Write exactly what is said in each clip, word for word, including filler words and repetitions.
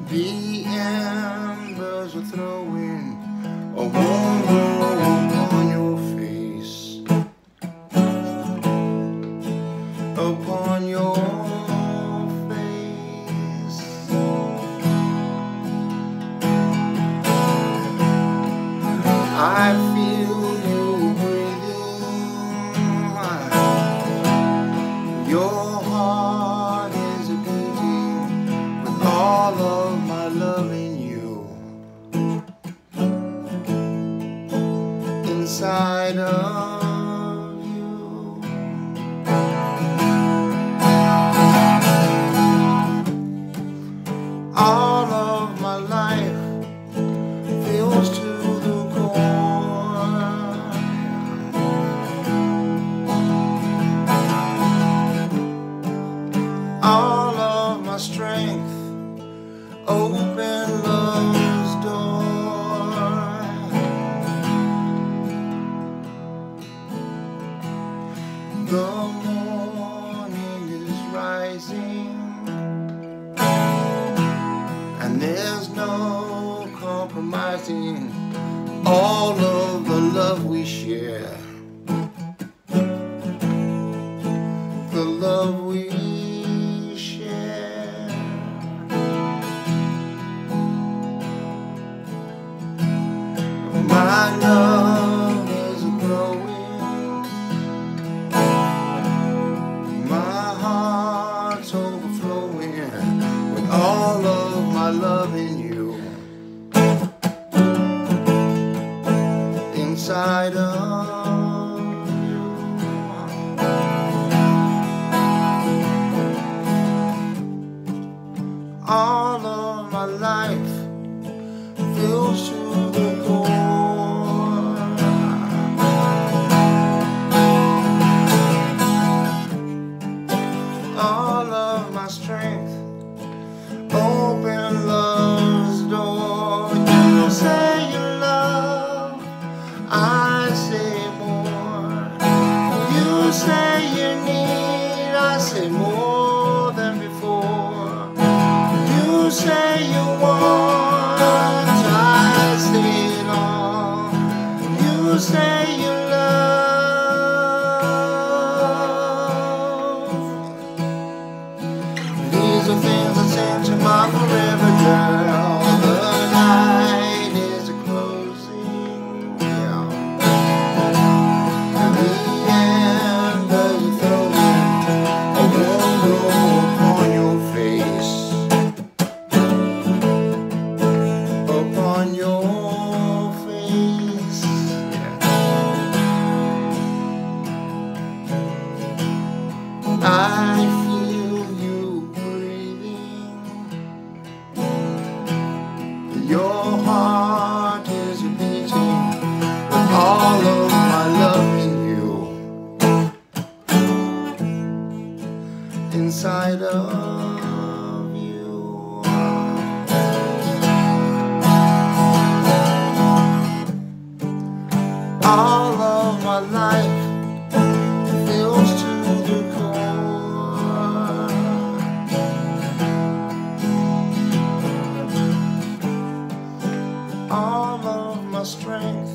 The embers are throwing a warm glow upon your face, upon your face. I feel you breathing. Your heart is beating with all of my love in you, inside of you. All of my life feels to the core. All of my strength open love's door. The morning is rising, and there's no compromising all of the love we share, the love we share. My love is growing, my heart's overflowing with all of my love in you, inside of you. All of my life fills to the core. All of my strength open love's door. You say you love, I say more. You say you need, I say more than before. You say you want, I say it all. You say you these are things I send to my forever girl. The night is closing, yeah. And the embers are throwing a warm glow upon your face, upon your face, yeah. I Your heart is beating with all of my love in you, inside of you. All of my life feels to the core. All of my strength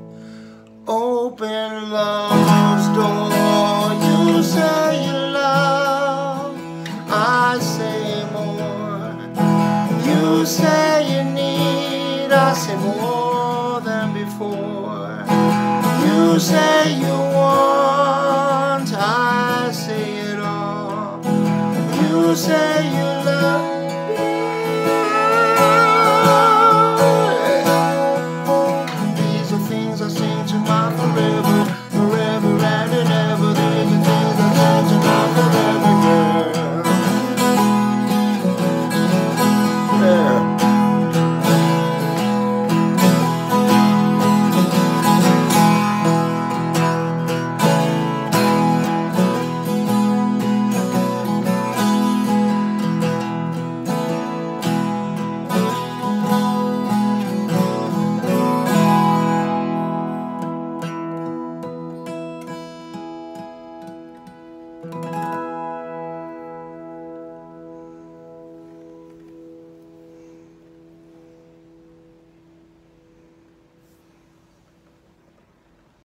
open love's door. You say you love, I say more. You say you need, I say more than before. You say you want, I say it all. You say